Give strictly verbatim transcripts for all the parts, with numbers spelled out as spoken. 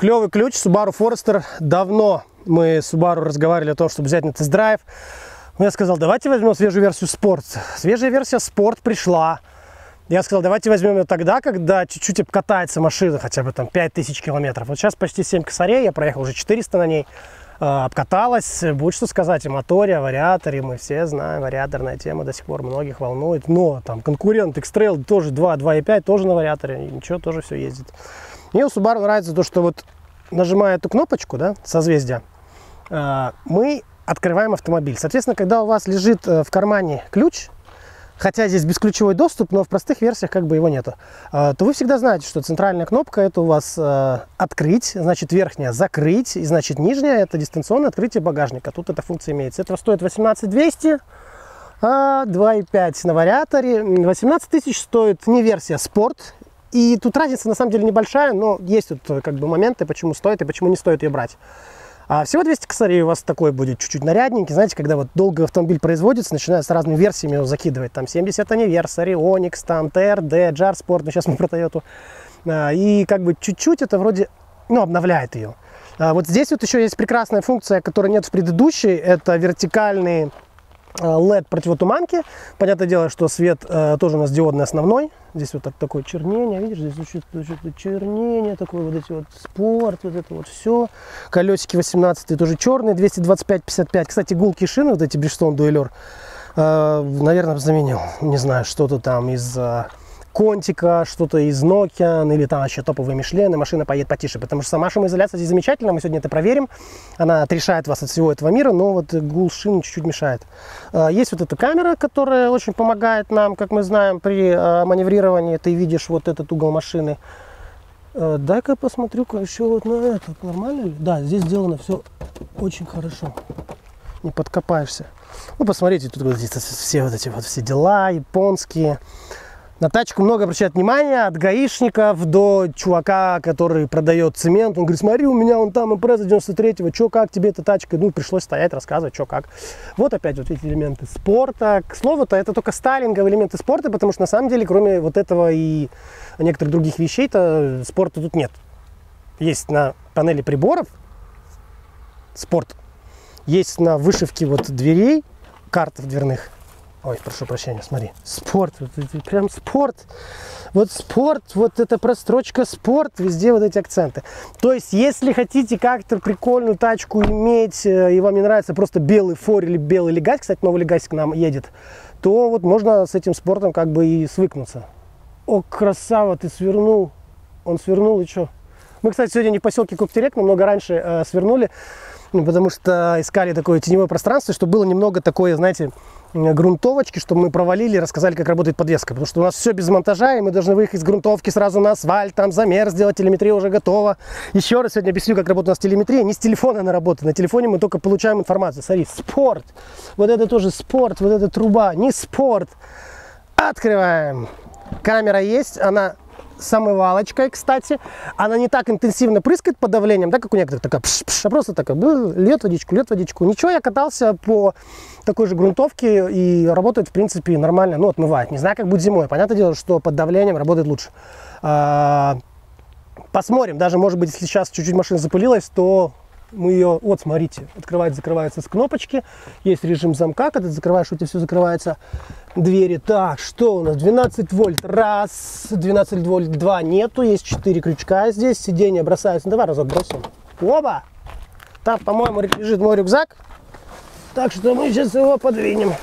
Клевый ключ, Subaru Forester. Давно мы с Subaru разговаривали о том, чтобы взять на тест-драйв. Я сказал, давайте возьмем свежую версию Sport. Свежая версия Sport пришла. Я сказал, давайте возьмем ее тогда, когда чуть-чуть обкатается машина, хотя бы там пять тысяч километров. Вот сейчас почти семь косарей, я проехал уже четыреста на ней. Обкаталась, будет что сказать о моторе, о вариаторе. Мы все знаем, вариаторная тема до сих пор многих волнует. Но там конкурент X-Trail тоже два, два и пять, тоже на вариаторе. И ничего, тоже все ездит. Мне у Subaru нравится то, что вот нажимая эту кнопочку, да, созвездия, мы открываем автомобиль. Соответственно, когда у вас лежит в кармане ключ, хотя здесь бесключевой доступ, но в простых версиях как бы его нету, то вы всегда знаете, что центральная кнопка это у вас открыть, значит верхняя закрыть, и значит нижняя это дистанционное открытие багажника. Тут эта функция имеется. Это стоит восемнадцать двести, а два и пять на вариаторе. восемнадцать тысяч стоит не версия Sport. И тут разница на самом деле небольшая, но есть тут как бы моменты, почему стоит и почему не стоит ее брать. А всего двести косарей у вас такой будет чуть-чуть нарядненький. Знаете, когда вот долго автомобиль производится, начинают с разными версиями его закидывать. Там семьдесят Anniversary, Onix, там ти ар ди, джар Sport, но сейчас мы про Toyota. И как бы чуть-чуть это вроде, ну, обновляет ее. А вот здесь вот еще есть прекрасная функция, которой нет в предыдущей. Это вертикальные эл и ди противотуманки. Понятное дело, что свет э, тоже у нас диодный основной. Здесь вот так, такое чернение, видишь, здесь что-то, что-то чернение, такое вот эти вот спорт, вот это вот все. Колесики восемнадцать тоже черные, двести двадцать пять пятьдесят пять. Кстати, гулкие шины, вот эти Bridgestone Dueler, э, наверное, заменил. Не знаю, что-то там из э, Контика, что-то из Nokian, или там еще топовые Мишлены, машина поедет потише, потому что сама шумоизоляция здесь замечательная, мы сегодня это проверим, она отрешает вас от всего этого мира, но вот гул шин чуть-чуть мешает. Есть вот эта камера, которая очень помогает нам, как мы знаем, при маневрировании, ты видишь вот этот угол машины. Дай-ка посмотрю-ка еще вот на это, нормально ли? Да, здесь сделано все очень хорошо, не подкопаешься. Ну, посмотрите, тут вот здесь все вот эти вот все дела японские. На тачку много обращают внимания, от гаишников до чувака, который продает цемент. Он говорит, смотри, у меня он там импреза девяносто третьего, что, как тебе эта тачка? Ну, пришлось стоять, рассказывать, что, как. Вот опять вот эти элементы спорта. К слову-то, это только стайлинговые элементы спорта, потому что на самом деле, кроме вот этого и некоторых других вещей-то, спорта тут нет. Есть на панели приборов спорт, есть на вышивке вот дверей, картов дверных. Ой, прошу прощения, смотри. Спорт, вот, прям спорт. Вот спорт, вот эта прострочка спорт, везде вот эти акценты. То есть, если хотите как-то прикольную тачку иметь, и вам не нравится просто белый фор или белый легась, кстати, новый легасик к нам едет, то вот можно с этим спортом как бы и свыкнуться. О, красава, ты свернул. Он свернул и что? Мы, кстати, сегодня не в поселке Коктерек, намного раньше э, свернули, потому что искали такое теневое пространство, чтобы было немного такое, знаете, грунтовочки, чтобы мы провалили и рассказали, как работает подвеска. Потому что у нас все без монтажа, и мы должны выехать с грунтовки сразу на асфальт, там замер сделать, телеметрия уже готова. Еще раз сегодня объясню, как работает у нас телеметрия. Не с телефона она работает, на телефоне мы только получаем информацию. Смотри, спорт, вот это тоже спорт, вот эта труба, не спорт. Открываем. Камера есть, она с омывалочкой, кстати. Она не так интенсивно прыскает под давлением, да, как у некоторых, такая пш-пш, а просто такая, льет водичку, льет водичку. Ничего, я катался по такой же грунтовке и работает, в принципе, нормально, ну, отмывает. Не знаю, как будет зимой. Понятное дело, что под давлением работает лучше. Посмотрим, даже, может быть, если сейчас чуть-чуть машина запылилась, то мы ее, вот, смотрите, открывается, закрывается с кнопочки. Есть режим замка, когда ты закрываешь, у тебя все закрывается. Двери. Так, что у нас? двенадцать вольт. Раз. двенадцать вольт. Два. Нету. Есть четыре крючка здесь. Сиденье бросается. Ну, давай разок бросим. Оба. Там, по-моему, лежит мой рюкзак. Так что мы сейчас его подвинем.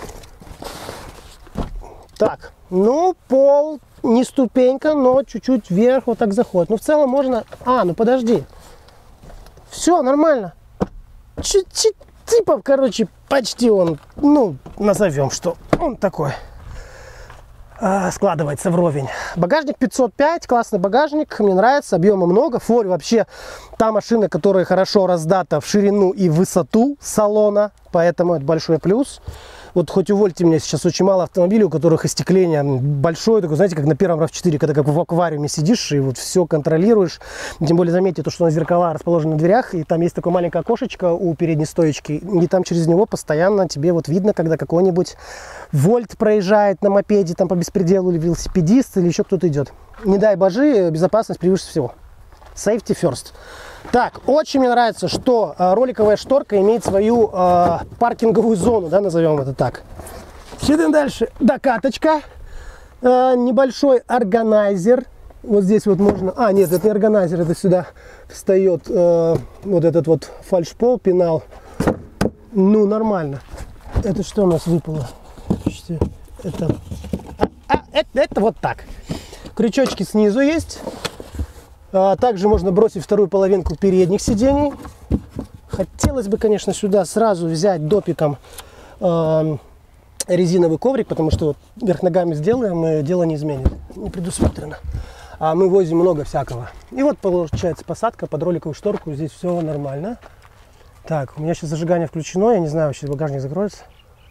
Так. Ну, пол не ступенька, но чуть-чуть вверх вот так заходит. Ну, в целом можно... А, ну подожди. Все, нормально. Чуть-чуть. Типа, короче, почти он, ну, назовем, что он такой, а, складывается вровень. Багажник пятьсот пять, классный багажник, мне нравится, объема много. Фори вообще та машина, которая хорошо раздата в ширину и высоту салона, поэтому это большой плюс. Вот хоть увольте меня, сейчас очень мало автомобилей, у которых остекление большое, такое, знаете, как на первом рав четыре, когда как в аквариуме сидишь и вот все контролируешь. Тем более, заметьте, то, что у нас зеркала расположены на дверях, и там есть такое маленькое окошечко у передней стоечки, и там через него постоянно тебе вот видно, когда какой-нибудь вольт проезжает на мопеде, там по беспределу, или велосипедист, или еще кто-то идет. Не дай божи, безопасность превыше всего. Safety first. Так, очень мне нравится, что э, роликовая шторка имеет свою э, паркинговую зону, да, назовем это так. Идем дальше. Докаточка. Э, небольшой органайзер. Вот здесь вот можно... А, нет, это не органайзер, это сюда встает э, вот этот вот фальшпол, пенал. Ну, нормально. Это что у нас выпало? Это, а, а, это, это вот так. Крючочки снизу есть. А, также можно бросить вторую половинку передних сидений. Хотелось бы, конечно, сюда сразу взять допиком э, резиновый коврик, потому что вот вверх ногами сделаем, и дело не изменит. Не предусмотрено. А мы возим много всякого. И вот получается посадка под роликовую шторку. Здесь все нормально. Так, у меня сейчас зажигание включено. Я не знаю, вообще багажник закроется.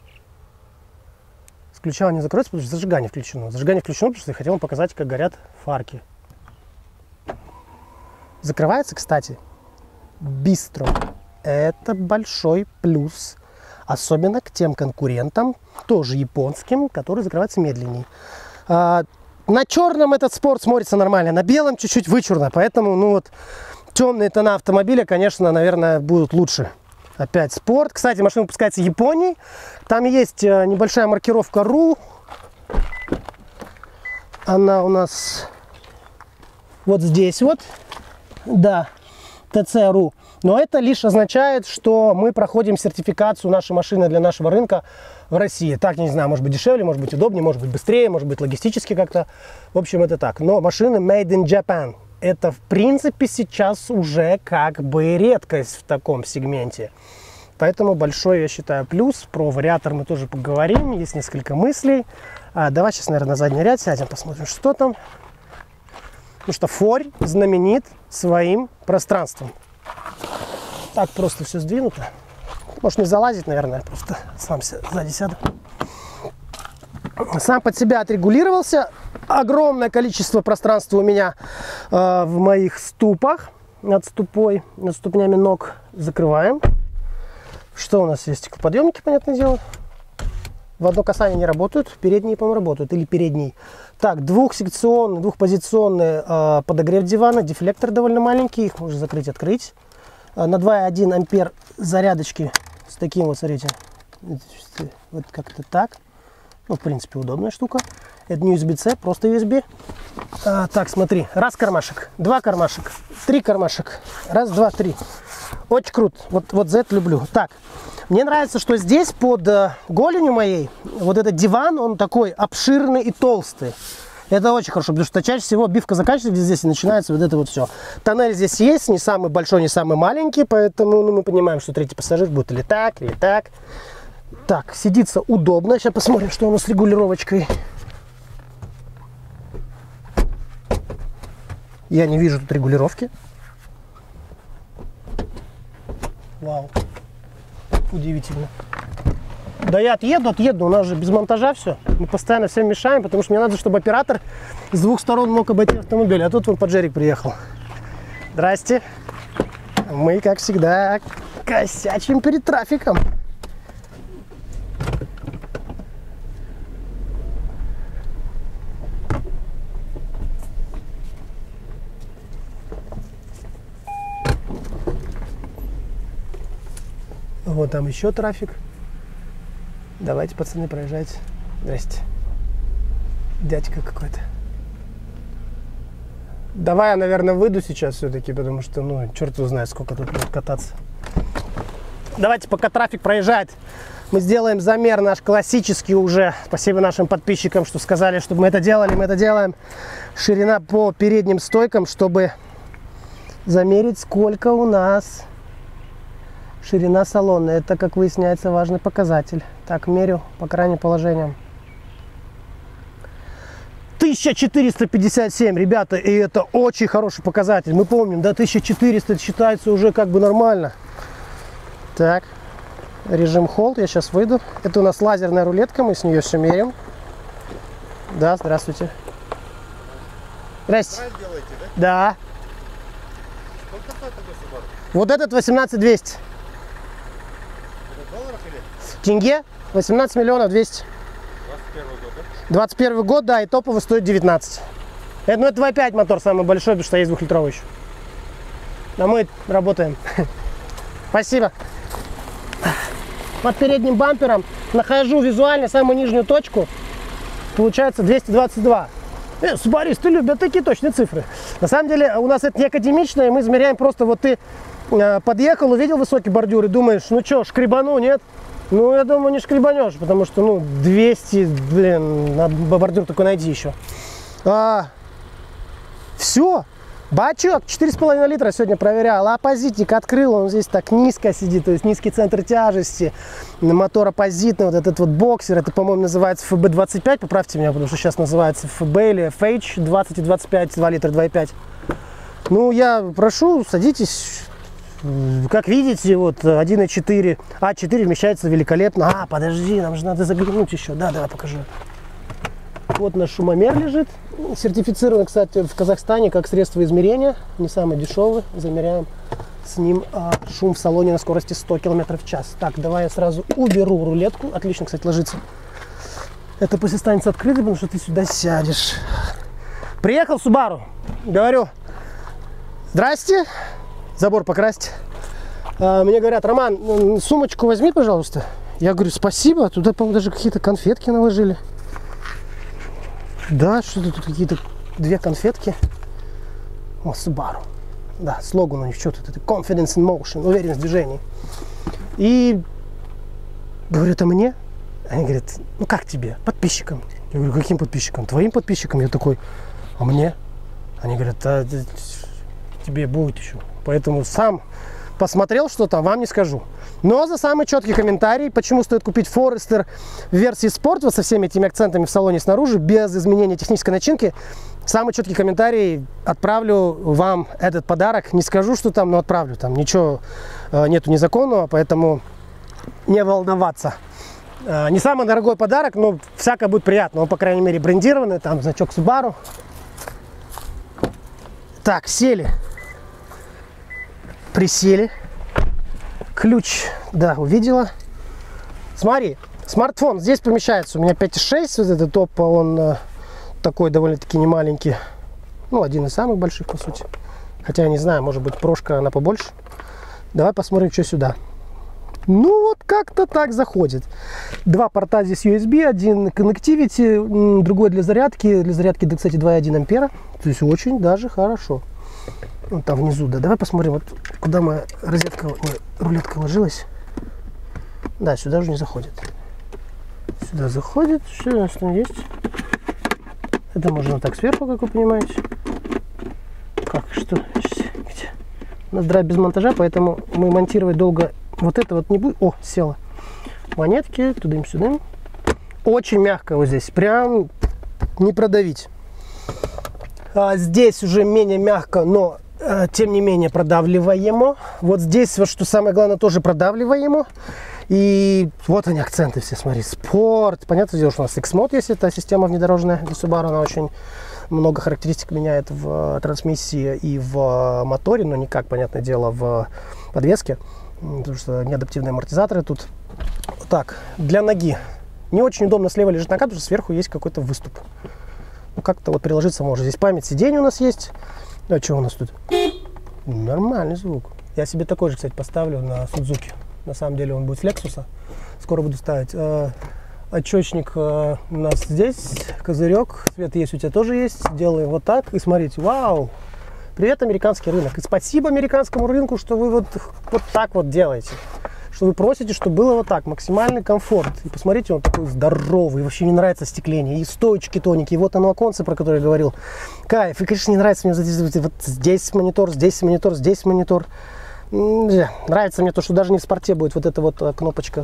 С ключа он не закроется, потому что зажигание включено. Зажигание включено, потому что я хотел вам показать, как горят фарки. Закрывается, кстати, быстро. Это большой плюс. Особенно к тем конкурентам, тоже японским, которые закрываются медленнее. А, на черном этот спорт смотрится нормально, на белом чуть-чуть вычурно. Поэтому, ну вот, темные тона автомобиля, конечно, наверное, будут лучше. Опять спорт. Кстати, машина выпускается в Японии. Там есть небольшая маркировка РУ. Она у нас вот здесь вот. Да, ТЦ.ру. Но это лишь означает, что мы проходим сертификацию нашей машины для нашего рынка в России. Так, не знаю, может быть дешевле, может быть удобнее, может быть быстрее, может быть логистически как-то. В общем, это так. Но машины made in Japan. Это, в принципе, сейчас уже как бы редкость в таком сегменте. Поэтому большой, я считаю, плюс. Про вариатор мы тоже поговорим. Есть несколько мыслей. А, давай сейчас, наверное, на задний ряд сядем, посмотрим, что там. Потому что Форь знаменит своим пространством. Так просто все сдвинуто. Может, не залазить, наверное, просто сам сзади сяду. Сам под себя отрегулировался. Огромное количество пространства у меня э, в моих ступах. Над ступой, над ступнями ног закрываем. Что у нас есть? Стеклоподъемники, понятное дело. В одно касание не работают, передние, по-моему, работают. Или передний. Так, двухсекционный, двухпозиционный э, подогрев дивана. Дефлектор довольно маленький, их можно закрыть, открыть. Э, на два и один ампер зарядочки с таким вот, смотрите. Вот как-то так. Ну, в принципе, удобная штука. Это не ю эс би-C, просто ю эс би. А, так, смотри. Раз кармашек, два кармашек, три кармашек. Раз, два, три. Очень круто. Вот, вот за это люблю. Так, мне нравится, что здесь под э, голенью моей вот этот диван, он такой обширный и толстый. Это очень хорошо, потому что чаще всего обивка заканчивается здесь и начинается вот это вот все. Тоннель здесь есть, не самый большой, не самый маленький, поэтому ну, мы понимаем, что третий пассажир будет или так, или так. Так, сидится удобно. Сейчас посмотрим, что у нас с регулировочкой. Я не вижу тут регулировки. Вау. Удивительно. Да я отъеду, отъеду. У нас же без монтажа все. Мы постоянно всем мешаем, потому что мне надо, чтобы оператор с двух сторон мог обойти автомобиль. А тут вон Паджерик приехал. Здрасте. Мы, как всегда, косячим перед трафиком. Вот там еще трафик. Давайте, пацаны, проезжайте. Здрасте. Дядька какой-то. Давай я, наверное, выйду сейчас все-таки, потому что, ну, черт его знает, сколько тут будет кататься. Давайте, пока трафик проезжает, мы сделаем замер наш классический уже. Спасибо нашим подписчикам, что сказали, чтобы мы это делали. Мы это делаем. Ширина по передним стойкам, чтобы замерить, сколько у нас ширина салона. Это, как выясняется, важный показатель. Так, мерю по крайним положениям. тысяча четыреста пятьдесят семь, ребята, и это очень хороший показатель. Мы помним, да, тысяча четыреста считается уже как бы нормально. Так, режим холд, я сейчас выйду. Это у нас лазерная рулетка, мы с нее все меряем. Да, здравствуйте. Здрасте. Делаете, да? Да. Сколько стоит такой Subaru? Вот этот восемнадцать двести. Долларов или? Тенге восемнадцать миллионов двести. двадцать первый год, да? двадцать первый год, да, и топовый стоит девятнадцать. Это, ну, это два и пять мотор самый большой, потому что есть двухлитровый еще. а мы работаем. Спасибо. Под передним бампером нахожу визуально самую нижнюю точку. Получается двести двадцать два. Э, субаристы любят такие точные цифры. На самом деле у нас это не академично, и мы измеряем просто вот ты э, подъехал, увидел высокий бордюр и думаешь, ну что, шкребану, нет? Ну, я думаю, не шкребанешь, потому что, ну, двести, блин, на бордюр такой найди еще. А, все. Бачок, четыре с половиной литра сегодня проверял. Оппозитник открыл, он здесь так низко сидит, то есть низкий центр тяжести. Мотор оппозитный, вот этот вот боксер, это, по-моему, называется эф бэ двадцать пять, поправьте меня, потому что сейчас называется эф бэ или эф эйч двадцать и двадцать пять, два литра, два и пять. Ну, я прошу, садитесь. Как видите, вот один и четыре, а четыре вмещается великолепно. А, подожди, нам же надо заглянуть еще. Да, давай покажу. Вот наш шумомер лежит. Сертифицирован, кстати, в Казахстане как средство измерения. Не самый дешевый. Замеряем с ним а, шум в салоне на скорости сто километров в час. Так, давай я сразу уберу рулетку. Отлично, кстати, ложится. Это пусть останется открытым, потому что ты сюда сядешь. Приехал Subaru. Говорю, здрасте. Забор покрасить. А, мне говорят, Роман, сумочку возьми, пожалуйста. Я говорю, спасибо. Туда, по-моему, даже какие-то конфетки наложили. Да, что-то тут какие-то две конфетки. О, Subaru. Да, слоган у них что-то. Это Confidence in Motion, уверенность в движении. И говорю, это мне? Они говорят, ну как тебе? Подписчикам. Я говорю, каким подписчикам? Твоим подписчикам? Я такой, а мне? Они говорят, а тебе будет еще. Поэтому сам посмотрел, что там, вам не скажу. Но за самый четкий комментарий, почему стоит купить Forester в версии спорт, вот со всеми этими акцентами в салоне снаружи, без изменения технической начинки, самый четкий комментарий, отправлю вам этот подарок. Не скажу, что там, но отправлю. Там ничего э, нету незаконного, поэтому не волноваться. Э, не самый дорогой подарок, но всякое будет приятно. Он, по крайней мере, брендированный, там значок Subaru. Так, сели. Присели. Ключ, да, увидела. Смотри, смартфон здесь помещается. У меня пять и шесть, вот этот топ, он э, такой довольно-таки немаленький. Ну, один из самых больших, по сути. Хотя, я не знаю, может быть, прошка, она побольше. Давай посмотрим, что сюда. Ну, вот как-то так заходит. Два порта здесь ю эс би, один Connectivity, другой для зарядки. Для зарядки, да, кстати, два и один ампера. То есть очень даже хорошо. Вот там внизу, да. Давай посмотрим, вот куда моя розетка, ой, рулетка ложилась. Да, сюда уже не заходит. Сюда заходит. Что у нас там есть? Это можно так сверху, как вы понимаете. Как, что? Где? У нас драйв без монтажа, поэтому мы монтировать долго вот это вот не будем. О, села. Монетки, туда-сюда. Очень мягко вот здесь. Прям не продавить. А здесь уже менее мягко, но тем не менее продавливаемо. Вот здесь, вот что самое главное, тоже продавливаемо. И вот они акценты все, смотри. Спорт. Понятное дело, что у нас X-Mode есть. Это система внедорожная для Subaru. Она очень много характеристик меняет в трансмиссии и в моторе, но никак, понятное дело, в подвеске. Потому что неадаптивные амортизаторы тут. Так, для ноги. Не очень удобно слева лежит нога, потому что сверху есть какой-то выступ. Ну, как-то вот приложиться может. Здесь память сиденья у нас есть. А что у нас тут? Нормальный звук. Я себе такой же, кстати, поставлю на Suzuki. На самом деле он будет с Lexus. Скоро буду ставить. А, отчетчик а, у нас здесь. Козырек. Свет есть, у тебя тоже есть. Делаем вот так. И смотрите. Вау! Привет, американский рынок. И спасибо американскому рынку, что вы вот, вот так вот делаете. Что вы просите, чтобы было вот так. Максимальный комфорт. И посмотрите, он такой здоровый. Вообще не нравится остекление. И стоечки тоненькие. И вот оно оконце, про которое я говорил. Кайф. И, конечно, не нравится мне вот здесь монитор, здесь монитор, здесь монитор. Нравится мне то, что даже не в спорте будет вот эта вот кнопочка.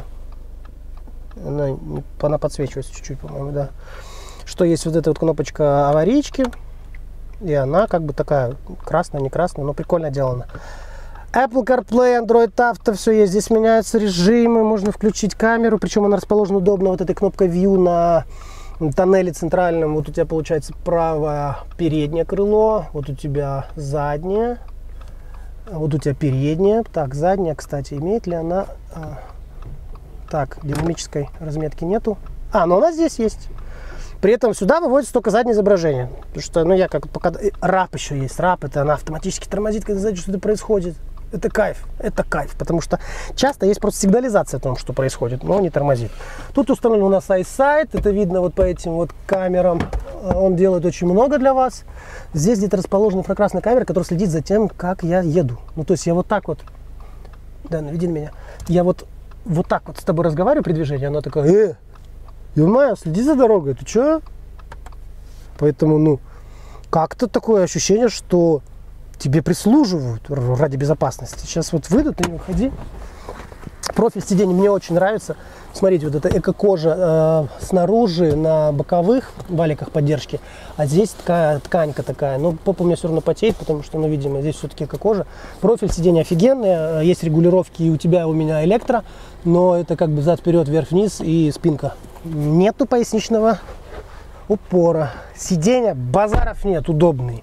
Она, она подсвечивается чуть-чуть, по-моему, да. Что есть вот эта вот кнопочка аварийки. И она как бы такая красная, не красная, но прикольно сделана. Apple CarPlay, Android Auto, все есть. Здесь меняются режимы, можно включить камеру. Причем она расположена удобно вот этой кнопкой View на тоннеле центральном. Вот у тебя получается правое переднее крыло, вот у тебя заднее, вот у тебя переднее. Так, задняя, кстати, имеет ли она... Так, динамической разметки нету. А, но она здесь есть. При этом сюда выводится только заднее изображение. Потому что, ну, я как пока... рап еще есть. Рап, это она автоматически тормозит, когда знаете, что-то происходит. Это кайф, это кайф. Потому что часто есть просто сигнализация о том, что происходит, но не тормозит. Тут установлен у нас iSight. Это видно вот по этим вот камерам. Он делает очень много для вас. Здесь где-то расположена инфракрасная камера, которая следит за тем, как я еду. Ну, то есть я вот так вот... Да, наведи на меня. Я вот, вот так вот с тобой разговариваю при движении. Она такая... Э! Ё-моё, следи за дорогой, ты чё? Поэтому, ну, как-то такое ощущение, что тебе прислуживают ради безопасности. Сейчас вот выйду, ты не уходи. Профиль сиденья мне очень нравится. Смотрите, вот эта эко-кожа э, снаружи на боковых валиках поддержки, а здесь такая тканька такая. Но попа у меня все равно потеет, потому что, ну, видимо, здесь все-таки эко-кожа. Профиль сиденья офигенный, есть регулировки и у тебя, и у меня электро, но это как бы зад-вперед, вверх-вниз и спинка. Нету поясничного упора. Сиденья, базаров нет, удобный.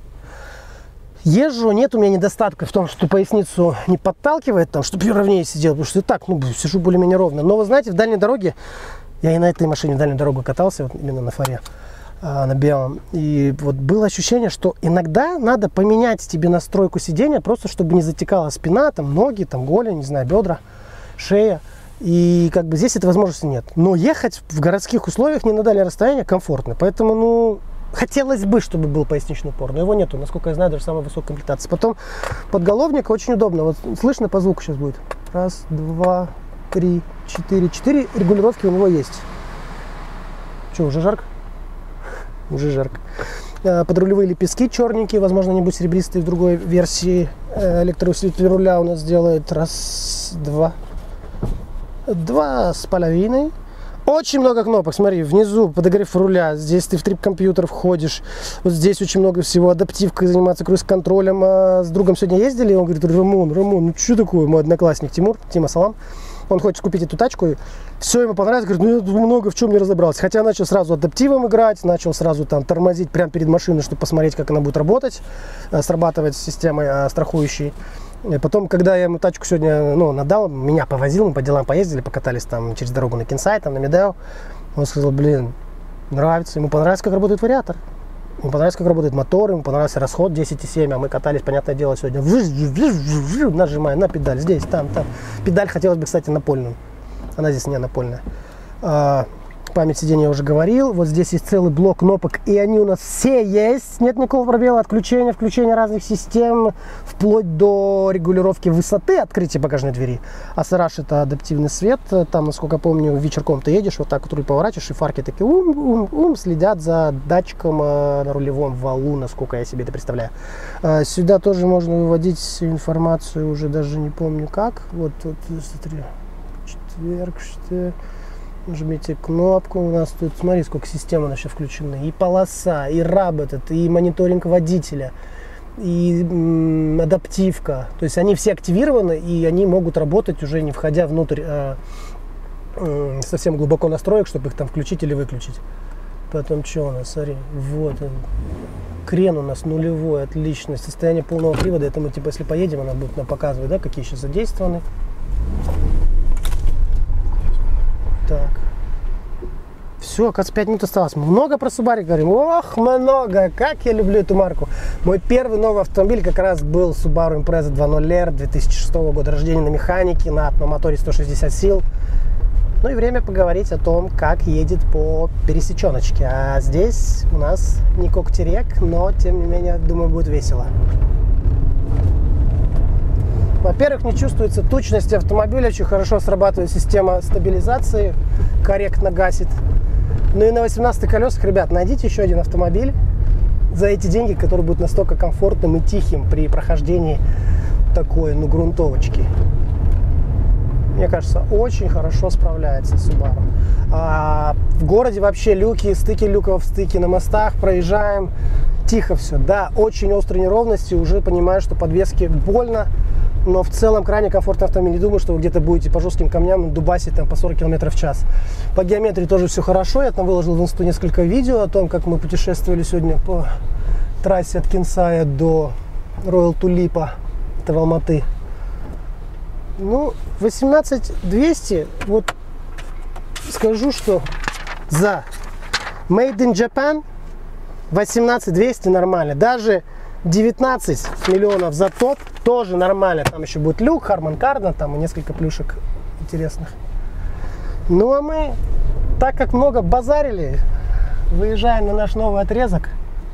Езжу, нет у меня недостатка в том, что поясницу не подталкивает, там, чтобы я ровнее сидел, потому что и так, ну, сижу более-менее ровно. Но вы знаете, в дальней дороге, я и на этой машине в дальнюю дорогу катался, вот именно на фаре, а, на белом, и вот было ощущение, что иногда надо поменять тебе настройку сидения, просто чтобы не затекала спина, там, ноги, там, голень, не знаю, бедра, шея. И как бы здесь этой возможности нет. Но ехать в городских условиях не на дальнее расстояние комфортно. Поэтому, ну, хотелось бы, чтобы был поясничный упор, но его нету, насколько я знаю, даже самой высокой комплектации. Потом подголовник очень удобно. Вот слышно по звуку сейчас будет. Раз, два, три, четыре. Четыре регулировки у него есть. Что, уже жарко? Уже жарко. Подрулевые лепестки черненькие, возможно, они будут серебристые в другой версии. Электроусилитель руля у нас делает раз, два, два с половиной. Очень много кнопок, смотри, внизу подогрев руля, здесь ты в трип-компьютер входишь, вот здесь очень много всего, адаптивкой заниматься, круиз-контролем. А с другом сегодня ездили, он говорит: Рамон, Рамон, ну что такое, мой одноклассник Тимур, Тима Салам, он хочет купить эту тачку, и все ему понравилось, говорит, ну я много в чем не разобрался, хотя начал сразу адаптивом играть, начал сразу там тормозить прямо перед машиной, чтобы посмотреть, как она будет работать, срабатывать с системой страхующей. И потом, когда я ему тачку сегодня, ну, надал, меня повозил, мы по делам поездили, покатались там через дорогу на Кинсай, там на Медео, он сказал: блин, нравится, ему понравилось, как работает вариатор, ему понравилось, как работает мотор, ему понравился расход десять и семь, а мы катались, понятное дело, сегодня, нажимая на педаль, здесь, там, там. Педаль хотелось бы, кстати, напольную, она здесь не напольная. Память сиденья я уже говорил. Вот здесь есть целый блок кнопок, и они у нас все есть. Нет никакого пробела. Отключения, включения разных систем, вплоть до регулировки высоты открытия багажной двери. Асараш — это адаптивный свет. Там, насколько я помню, вечерком ты едешь, вот так вот руль поворачиваешь, и фарки такие ум-ум-ум следят за датчиком на рулевом валу, насколько я себе это представляю. Сюда тоже можно выводить информацию, уже даже не помню как. Вот тут, смотри, четверг, что... Нажмите кнопку, у нас тут, смотри, сколько систем у нас еще включены. И полоса, и раб этот, и мониторинг водителя, и м, адаптивка. То есть они все активированы, и они могут работать уже не входя внутрь а, а, совсем глубоко настроек, чтобы их там включить или выключить. Потом что у нас, смотри, вот он. Крен у нас нулевой, отлично. Состояние полного привода, это мы типа если поедем, она будет нам показывать, да, какие еще задействованы. Так. Все, оказывается, пять минут осталось. Много про Subaru говорим. Ох, много! Как я люблю эту марку. Мой первый новый автомобиль как раз был Subaru Impreza два ноль эр две тысячи шестого года рождения на механике, на атмомоторе сто шестьдесят сил. Ну и время поговорить о том, как едет по пересеченочке. А здесь у нас не Коктерек, но тем не менее, думаю, будет весело. Во-первых, не чувствуется тучности автомобиля, очень хорошо срабатывает система стабилизации, корректно гасит. Ну и на восемнадцатых колесах, ребят, найдите еще один автомобиль за эти деньги, который будет настолько комфортным и тихим при прохождении такой, ну, грунтовочки. Мне кажется, очень хорошо справляется Subaru. А в городе вообще люки, стыки люков, стыки на мостах, проезжаем, тихо все. Да, очень острые неровности, уже понимаю, что подвеске больно. Но в целом крайне комфортный автомобиль. Не думаю, что вы где-то будете по жестким камням дубасить там по сорок километров в час. По геометрии тоже все хорошо. Я там выложил в инсту несколько видео о том, как мы путешествовали сегодня по трассе от Кинсая до Royal Tulip, это в Алматы. Ну, восемнадцать двести, вот скажу, что за Made in Japan, восемнадцать двести нормально. Даже девятнадцать миллионов за топ тоже нормально. Там еще будет люк, Harman Kardon, там и несколько плюшек интересных. Ну а мы, так как много базарили, выезжаем на наш новый отрезок.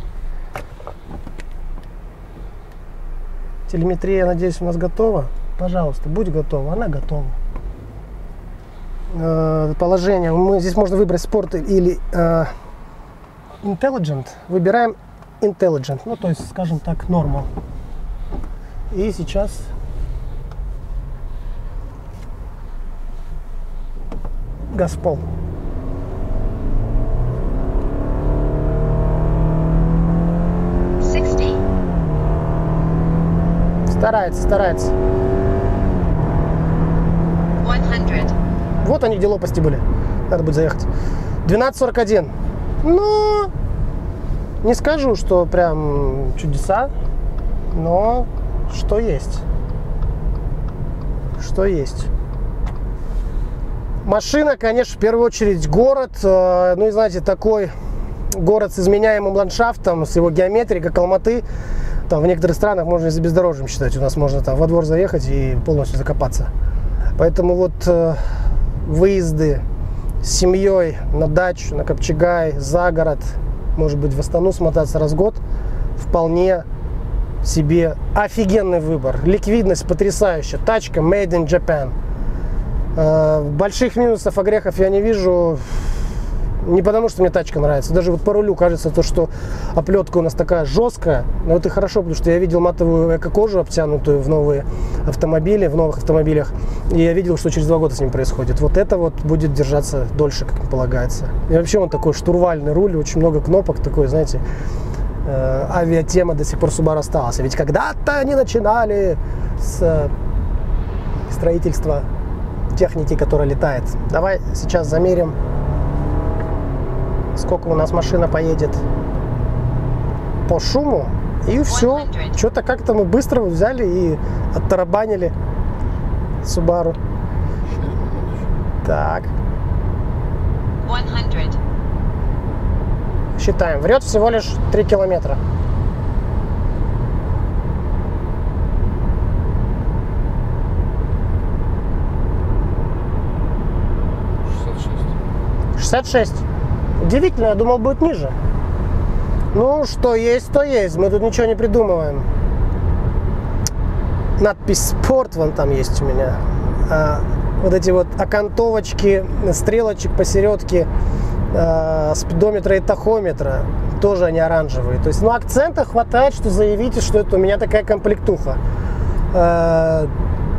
Телеметрия, надеюсь, у нас готова. Пожалуйста, будь готова. Она готова. Э, положение. Мы, здесь можно выбрать спорт или э, Intelligent. Выбираем Intelligent. Ну, то есть, скажем так, Normal. И сейчас Газпол. Старается, старается. сто. Вот они, где лопасти были. Надо будет заехать. двенадцать сорок один. Ну, не скажу, что прям чудеса, но что есть. Что есть. Машина, конечно, в первую очередь город. Ну и знаете, такой город с изменяемым ландшафтом, с его геометрией, как Алматы. Там в некоторых странах можно и за бездорожьем считать. У нас можно там во двор заехать и полностью закопаться. Поэтому вот э, выезды с семьей на дачу, на Копчегай, за город, может быть, в Астану смотаться раз в год, вполне себе офигенный выбор. Ликвидность потрясающая. Тачка Made in Japan. Э, больших минусов, огрехов я не вижу. Не потому, что мне тачка нравится. Даже вот по рулю кажется, то, что оплетка у нас такая жесткая. Но это хорошо, потому что я видел матовую эко-кожу, обтянутую в новые автомобили, в новых автомобилях. И я видел, что через два года с ним происходит. Вот это вот будет держаться дольше, как полагается. И вообще он такой штурвальный руль, очень много кнопок, такой, знаете, э, авиатема до сих пор Subaru осталась. Ведь когда-то они начинали с э, строительства техники, которая летает. Давай сейчас замерим, сколько у нас машина поедет по шуму. И все. Что-то как-то мы быстро взяли и оттарабанили Subaru. Так. сто. Считаем. Врет всего лишь три километра. шестьдесят шесть. Удивительно, я думал, будет ниже. Ну, что есть, то есть. Мы тут ничего не придумываем. Надпись «Спорт» вон там есть у меня. А, вот эти вот окантовочки, стрелочек посередке, а, спидометра и тахометра, тоже они оранжевые. То есть, ну, акцента хватает, что заявите, что это у меня такая комплектуха. А,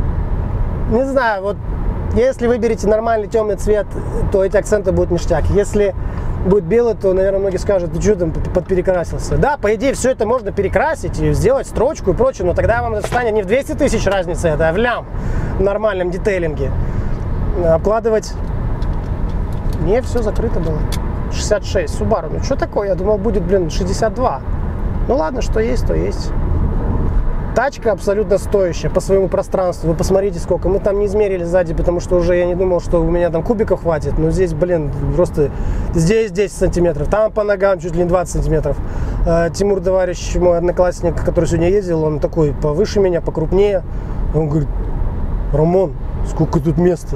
не знаю, вот если выберете нормальный темный цвет, то эти акценты будут ништяк. Если будет белый, то, наверное, многие скажут, ты что там подперекрасился. Да, по идее, все это можно перекрасить и сделать строчку и прочее, но тогда вам это станет не в двести тысяч разница, это а в лям в нормальном детейлинге. Обкладывать. Не, все закрыто было. шестьдесят шесть. Subaru. Ну, что такое? Я думал, будет, блин, шестьдесят два. Ну, ладно, что есть, то есть. Тачка абсолютно стоящая по своему пространству. Вы посмотрите, сколько. Мы там не измерили сзади, потому что уже я не думал, что у меня там кубиков хватит. Но здесь, блин, просто здесь десять сантиметров. Там по ногам чуть ли не двадцать сантиметров. Тимур, товарищ, мой одноклассник, который сегодня ездил, он такой повыше меня, покрупнее. Он говорит: Роман, сколько тут места.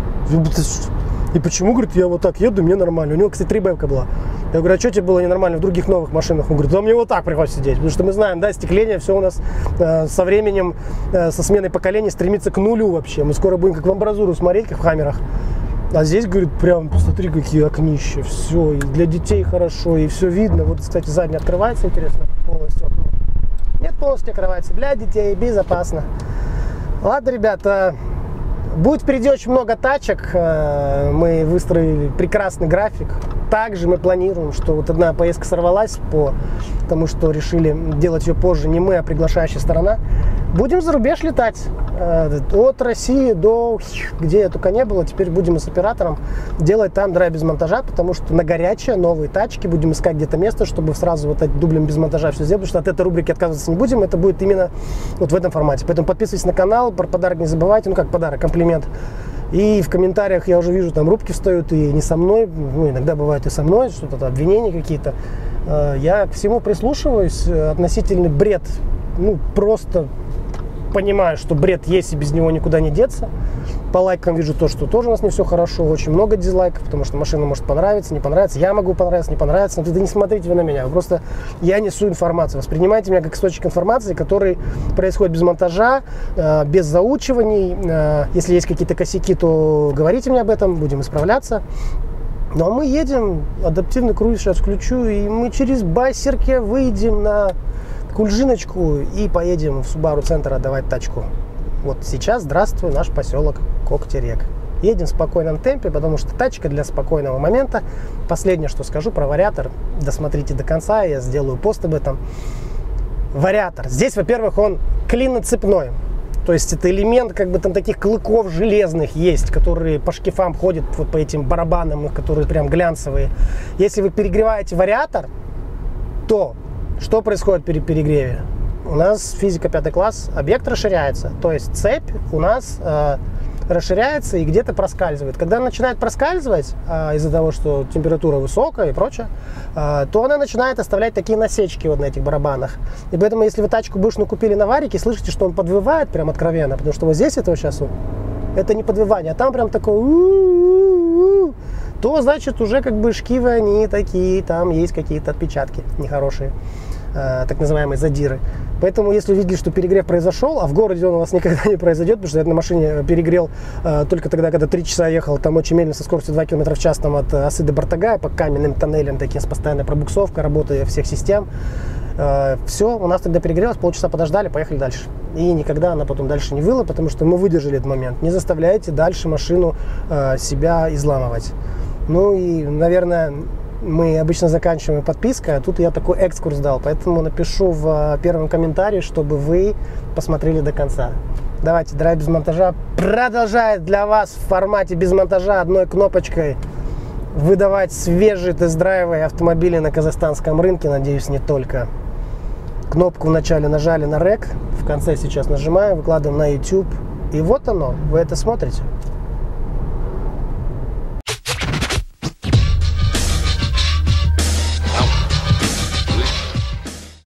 И почему, говорит, я вот так еду, мне нормально. У него, кстати, три бэвка была. Я говорю, а что тебе было ненормально в других новых машинах? Он говорит, да мне вот так приходится сидеть. Потому что мы знаем, да, остекление, все у нас э, со временем, э, со сменой поколений стремится к нулю вообще. Мы скоро будем как в амбразуру смотреть, как в хаммерах. А здесь, говорит, прям, посмотри, какие окнища. Все, и для детей хорошо, и все видно. Вот, кстати, задний открывается, интересно, полностью окно. Нет, полностью открывается. Для детей безопасно. Ладно, ребята. Будет впереди очень много тачек, мы выстроили прекрасный график. Также мы планируем, что вот одна поездка сорвалась, по тому что решили делать ее позже не мы, а приглашающая сторона. Будем за рубеж летать, от России до где я только не было. Теперь будем с оператором делать там драйв без монтажа, потому что на горячее новые тачки, будем искать где-то место, чтобы сразу вот дублем без монтажа все сделать, потому что от этой рубрики отказываться не будем, это будет именно вот в этом формате. Поэтому подписывайтесь на канал, про подарок не забывайте, ну как подарок, комплимент. И в комментариях я уже вижу, там рубки встают и не со мной, ну, иногда бывает и со мной, что-то обвинения какие-то. Я к всему прислушиваюсь, относительный бред, ну, просто понимаю, что бред есть и без него никуда не деться. По лайкам вижу то, что тоже у нас не все хорошо, очень много дизлайков, потому что машина может понравиться, не понравиться, я могу понравиться, не понравиться, но это не смотрите вы на меня, вы просто, я несу информацию, воспринимайте меня как источник информации, который происходит без монтажа, без заучиваний, если есть какие-то косяки, то говорите мне об этом, будем исправляться. Ну а мы едем, адаптивный круиз сейчас включу, и мы через Байсерке выйдем на Кульжиночку и поедем в Subaru центр отдавать тачку. Вот сейчас, здравствуй, наш поселок Когтерек. Едем в спокойном темпе, потому что тачка для спокойного момента. Последнее, что скажу про вариатор, досмотрите до конца, я сделаю пост об этом. Вариатор. Здесь, во-первых, он клиноцепной. То есть это элемент, как бы там таких клыков железных есть, которые по шкифам ходят, вот по этим барабанам, которые прям глянцевые. Если вы перегреваете вариатор, то что происходит при перегреве? У нас физика пятый класс, объект расширяется, то есть цепь у нас э, расширяется и где-то проскальзывает. Когда она начинает проскальзывать э, из-за того, что температура высокая и прочее, э, то она начинает оставлять такие насечки вот на этих барабанах. И поэтому, если вы тачку бэушную купили на варике, слышите, что он подвывает прям откровенно, потому что вот здесь этого сейчас это не подвывание, а там прям такое, то значит уже как бы шкивы они такие, там есть какие-то отпечатки нехорошие, так называемые задиры. Поэтому, если увидели, что перегрев произошел, а в городе он у вас никогда не произойдет, потому что я на машине перегрел э, только тогда, когда три часа ехал, там очень медленно, со скоростью два километра в час, там от Осы до Бартагая, по каменным тоннелям, таким с постоянной пробуксовкой, работая всех систем. Э, все, у нас тогда перегрелось, полчаса подождали, поехали дальше. И никогда она потом дальше не выла, потому что мы выдержали этот момент. Не заставляйте дальше машину э, себя изламывать. Ну и, наверное, мы обычно заканчиваем подпиской, а тут я такой экскурс дал, поэтому напишу в первом комментарии, чтобы вы посмотрели до конца. Давайте, драйв без монтажа продолжает для вас в формате без монтажа одной кнопочкой выдавать свежие тест-драйвы автомобилей на казахстанском рынке, надеюсь, не только. Кнопку вначале нажали на рек, в конце сейчас нажимаем, выкладываем на YouTube, и вот оно, вы это смотрите.